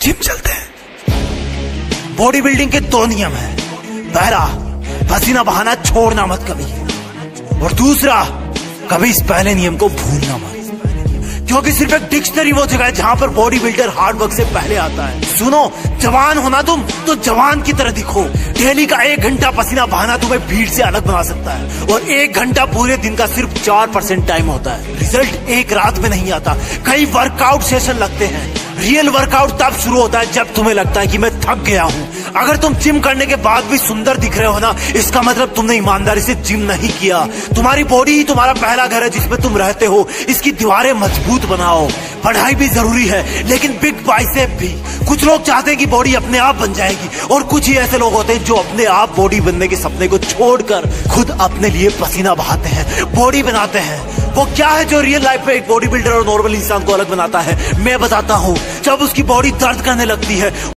Gym चलते हैं। Body building के 2 नियम हैं। पहला, पसीना बहाना छोड़ना मत कभी, और दूसरा, कभी इस पहले नियम को भूलना मत, क्योंकि सिर्फ एक डिक्शनरी वो जगह है जहां पर बॉडी बिल्डर हार्ड वर्क से पहले आता है। सुनो, जवान होना तुम तो जवान की तरह दिखो। डेली का 1 घंटा पसीना बहाना तुम्हें भीड़ से अलग बना सकता है, और 1 घंटा पूरे दिन का सिर्फ 4% टाइम होता है। रिजल्ट एक रात में नहीं आता, कई वर्कआउट सेशन लगते हैं। रियल वर्कआउट तब शुरू होता है जब तुम्हें लगता है कि मैं थक गया हूँ। अगर तुम जिम करने के बाद भी सुंदर दिख रहे हो ना, इसका मतलब तुमने ईमानदारी से जिम नहीं किया। तुम्हारी बॉडी ही तुम्हारा पहला घर है जिसमें तुम रहते हो। इसकी दीवारें मजबूत बनाओ। पढ़ाई भी जरूरी है, लेकिन बिग बाइसेप भी। कुछ लोग चाहते हैं कि बॉडी अपने आप बन जाएगी, और कुछ ही ऐसे लोग होते हैं जो अपने आप बॉडी बनने के सपने को छोड़कर खुद अपने लिए पसीना बहाते हैं, बॉडी बनाते हैं। वो क्या है जो रियल लाइफ में एक बॉडी बिल्डर और नॉर्मल इंसान को अलग बनाता है? मैं बताता हूँ। जब उसकी बॉडी दर्द करने लगती है,